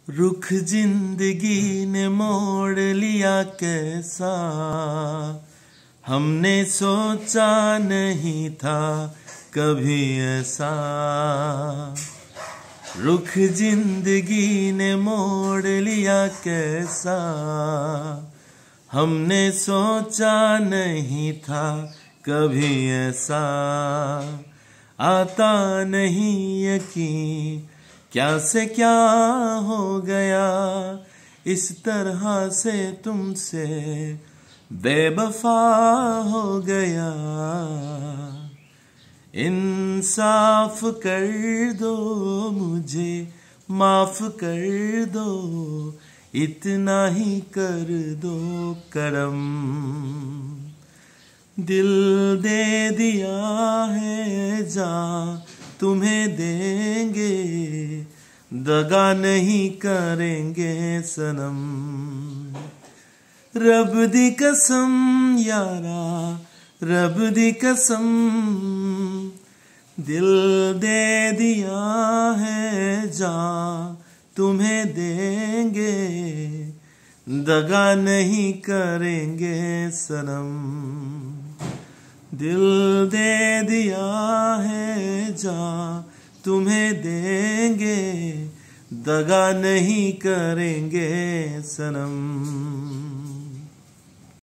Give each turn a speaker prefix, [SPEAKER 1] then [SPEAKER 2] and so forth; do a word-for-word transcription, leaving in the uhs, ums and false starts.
[SPEAKER 1] रुख जिंदगी ने मोड़ लिया कैसा, हमने सोचा नहीं था कभी ऐसा। रुख जिंदगी ने मोड़ लिया कैसा, हमने सोचा नहीं था कभी ऐसा। आता नहीं यकीन क्या से क्या हो गया, इस तरह से तुमसे बेवफा हो गया। इंसाफ कर दो मुझे, माफ कर दो, इतना ही कर दो करम। दिल दे दिया है जान तुम्हें देंगे, दगा नहीं करेंगे सनम। रब दी कसम यारा, रब दी कसम, दिल दे दिया है जान तुम्हें देंगे, दगा नहीं करेंगे सनम। दिल दे दिया है जान तुम्हें देंगे, दगा नहीं करेंगे सनम।